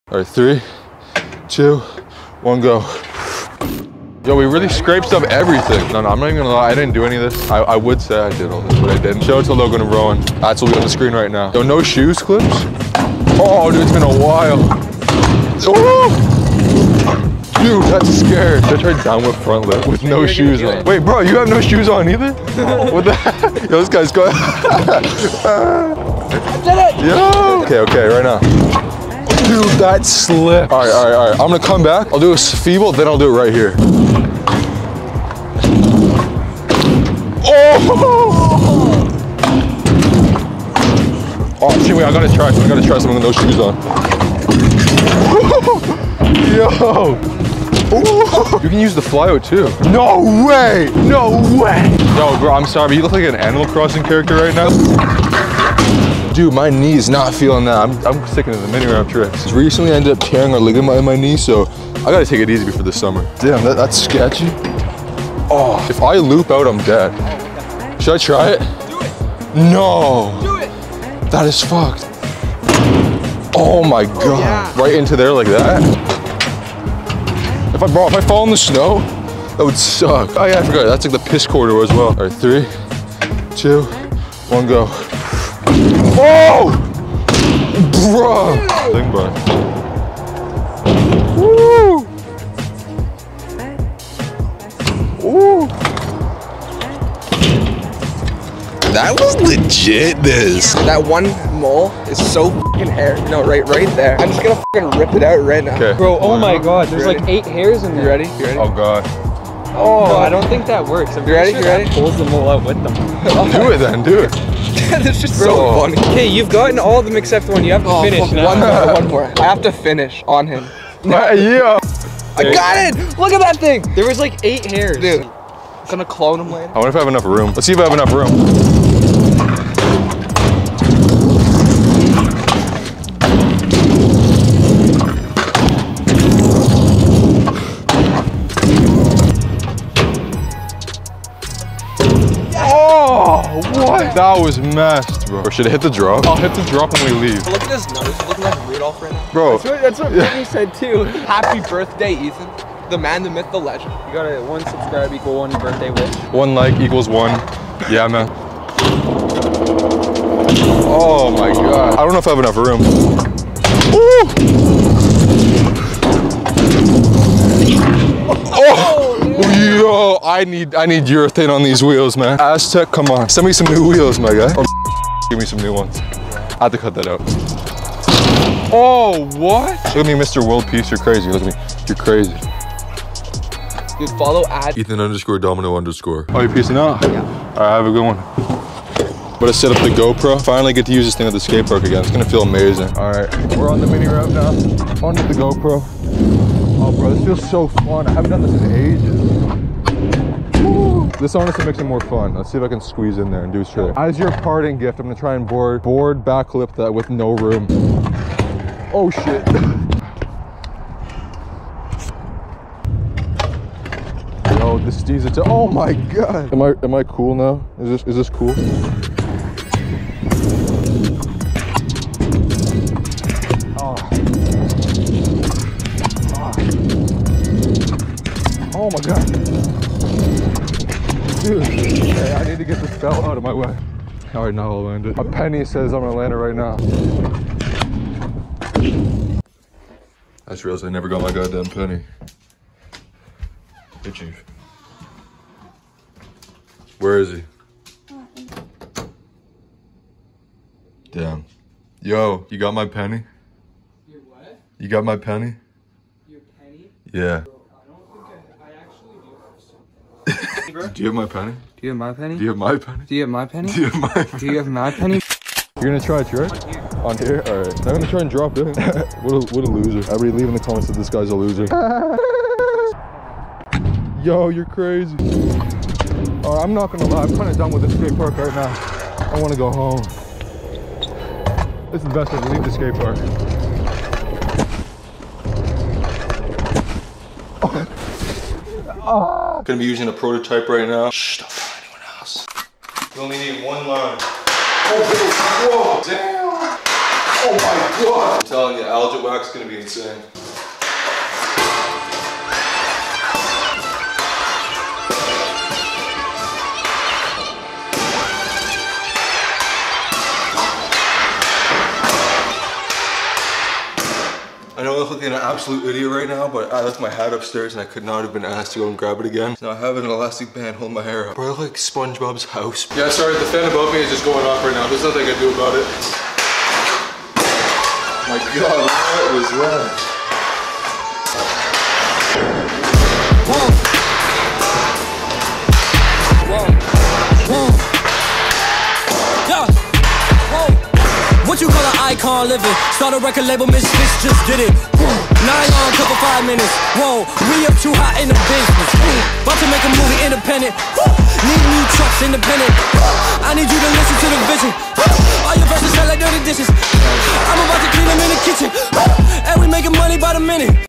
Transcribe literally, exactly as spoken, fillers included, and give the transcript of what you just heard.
All right, three, two, one, go. Yo, we really scraped up everything. No, no, I'm not even gonna lie, I didn't do any of this. I, I would say I did all this, but I didn't. Shout out to Logan and Rowan. That's what we got on the screen right now. Yo, no shoes clips? Oh, dude, it's been a while. Oh! Dude, that's scary. I tried downward front lip with no shoes on. Wait, bro, you have no shoes on either? What the heck? Yo, this guy's going. I did it! Yo! Okay, okay, right now. Dude, that slipped. All right, all right, all right. I'm gonna come back. I'll do a feeble, then I'll do it right here. Oh! Oh, see, wait, I gotta try. I gotta try something with no shoes on. Yo! Ooh. You can use the flyout too. No way! No way! Yo, bro, I'm sorry, but you look like an Animal Crossing character right now. Dude, my knee's not feeling that. I'm, I'm sticking to the mini ramp tricks. Recently, I ended up tearing a ligament in my knee, so I gotta take it easy before the summer. Damn, that, that's sketchy. Oh, if I loop out, I'm dead. Should I try it? Do it! No! Do it! That is fucked. Oh my god. Oh, yeah. Right into there like that? If I, bro, if I fall in the snow, that would suck. Oh yeah, I forgot. That's like the piss corridor as well. All right, three, two, one, go. Oh! Bro! Think about it. Woo! Ooh! That was legit, this. That one mole is so fucking hair. No, right, right there. I'm just gonna fucking rip it out right now. Okay. Bro, oh my god, there's like eight hairs in there. You ready? You ready? Oh god. Oh, no, I don't think that works. I'm You ready? sure You ready? that pulls the mole out with them. Do it then, do it. That's just Bro. so funny. Okay, you've gotten all of them except one. You have to Oh, finish fuck, now. one more, one more. I have to finish on him. Yeah. I got it! Look at that thing. There was like eight hairs. Dude, I'm gonna clone him later. I wonder if I have enough room. Let's see if I have enough room. What? That was messed, bro. Or should I hit the drop? I'll hit the drop when we leave. Look at his nose. He's looking like Rudolph right now. Bro. That's what, that's what Brittany said too. Happy birthday, Ethan. The man, the myth, the legend. You got a one subscribe equal one birthday wish. One like equals one. Yeah, man. Oh my god. I don't know if I have enough room. Oh! Yo, I need I need urethane on these wheels, man. Aztec, come on. Send me some new wheels, my guy. Or give me some new ones. I have to cut that out. Oh, what? Look at me, Mister World Peace. You're crazy. Look at me. You're crazy. Dude, follow at Ethan underscore domino underscore. Oh, you're peacing out? Yeah. All right, have a good one. But I set up the GoPro. Finally get to use this thing at the skate park again. It's gonna feel amazing. All right, we're on the mini ramp now. Onto the GoPro. Oh, bro, this feels so fun. I haven't done this in ages. Woo. This honestly makes it more fun. Let's see if I can squeeze in there and do a trick. As your parting gift, I'm gonna try and board, board backflip that with no room. Oh shit. Yo, this steez it to, oh my god. Am I, am I cool now? Is this, is this cool? Oh my god. Dude, okay, I need to get this belt out of my way. All right, now I'll land it. A penny says I'm gonna land it right now. I just realized I never got my goddamn penny. Hey, Chief. Where is he? Damn. Yo, you got my penny? Your what? You got my penny? Your penny? Yeah. Do you have my penny? Do you have my penny? Do you have my penny? Do you have my penny? Do you have my penny? Do you have my penny? Do you have my penny? You're gonna try a trick? On here. On here? Alright. I'm gonna try and drop it. what, a, what a loser. Everybody leave in the comments that this guy's a loser. Yo, you're crazy. Alright, I'm not gonna lie. I'm kinda done with the skate park right now. I wanna go home. This is the best way to leave the skate park. Oh. Gonna be using a prototype right now. Shh, don't tell anyone else. You only need one line. Oh, whoa, damn. Oh my god! I'm telling you, algae wax is gonna be insane. I know I look like an absolute idiot right now, but I left my hat upstairs and I could not have been asked to go and grab it again. So now I have an elastic band holding my hair up. Bro, I look like SpongeBob's house. Yeah, sorry, the fan above me is just going off right now. There's nothing I can do about it. My god, what was that? Whoa. Whoa. Whoa. Yeah. Whoa. What you call an icon living? Start a record label, Miss Fish just did it. Nine on, couple five minutes. Whoa, we up too hot in the business. About to make a movie independent. Need new trucks independent. I need you to listen to the vision. All your verses sound like dirty dishes. I'm about to clean them in the kitchen. And we making money by the minute.